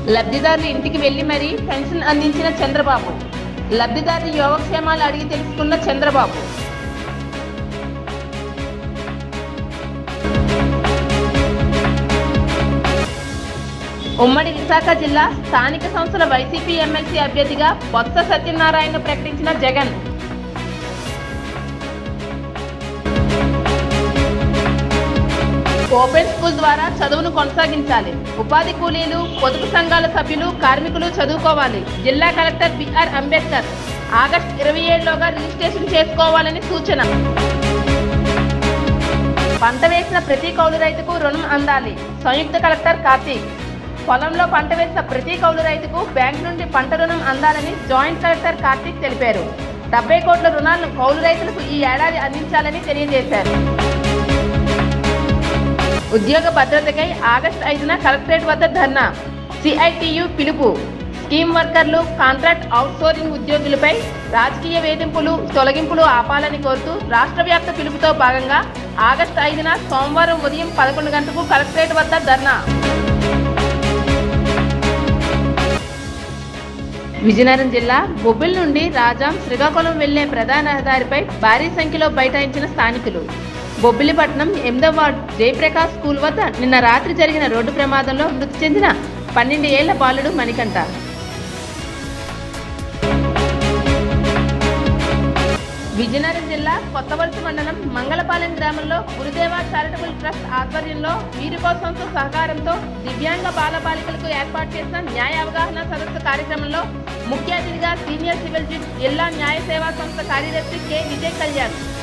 లబ్ధిదారుల ఇంటికి వెళ్లి మరీ పెన్షన్ అందించిన చంద్రబాబు. లబ్ధిదారుల యోగక్షేమాలు అడిగి తెలుసుకున్న చంద్రబాబు. ఉమ్మడి విశాఖ జిల్లా స్థానిక సంస్థల వైసీపీ ఎమ్మెల్సీ అభ్యర్థిగా బొత్స సత్యనారాయణను ప్రకటించిన జగన్. ఓపెన్ స్కూల్ ద్వారా చదువును కొనసాగించాలి. ఉపాధి కూలీలు, పొదుపు సంఘాల సభ్యులు, కార్మికులు చదువుకోవాలి. జిల్లా కలెక్టర్ బిఆర్ అంబేద్కర్. ఆగస్టు 27లోగా రిజిస్ట్రేషన్ చేసుకోవాలని సూచన. పంట వేసిన ప్రతి కౌలు రైతుకు రుణం అందాలి. సంయుక్త కలెక్టర్ కార్తీక్. పొలంలో పంట వేసిన ప్రతి కౌలు రైతుకు బ్యాంకు నుండి పంట రుణం అందాలని జాయింట్ కలెక్టర్ కార్తీక్ తెలిపారు. 70 కోట్ల రుణాలను కౌలు రైతులకు ఈ ఏడాది అందించాలని తెలియజేశారు. ఉద్యోగ భద్రతకై ఆగస్టు 5న కలెక్టరేట్ వద్ద ధర్నా. సిఐటియు పిలుపు. స్కీమ్ వర్కర్లు, కాంట్రాక్ట్ అవుట్సోర్సింగ్ ఉద్యోగులపై రాజకీయ వేధింపులు, తొలగింపులు ఆపాలని కోరుతూ రాష్ట్ర వ్యాప్త పిలుపుతో భాగంగా ఆగస్టు 5న సోమవారం ఉదయం 11 గంటలకు కలెక్టరేట్ వద్ద ధర్నా. విజయనగరం జిల్లా బొబ్బిలి నుండి రాజాం, శ్రీకాకుళం వెళ్లే ప్రధాన రహదారిపై భారీ సంఖ్యలో బైఠాయించిన స్థానికులు. బొబ్బిలిపట్నం 8వ వార్డు జయప్రకాష్ స్కూల్ వద్ద నిన్న రాత్రి జరిగిన రోడ్డు ప్రమాదంలో మృతి చెందిన 12 ఏళ్ల బాలుడు మణికంఠ. విజయనగరం జిల్లా కొత్తవలస మండలం మంగళపాలెం గ్రామంలో గురుదేవ చారిటబుల్ ట్రస్ట్ ఆధ్వర్యంలో వీరి కోసంతో సహకారంతో దివ్యాంగ బాలబాలికలకు ఏర్పాటు చేసిన న్యాయ అవగాహన సదస్సు కార్యక్రమంలో ముఖ్య అతిథిగా సీనియర్ సివిల్ జడ్జి జిల్లా న్యాయ సేవా సంస్థ కార్యదర్శి కె విజయ్ కళ్యాణ్,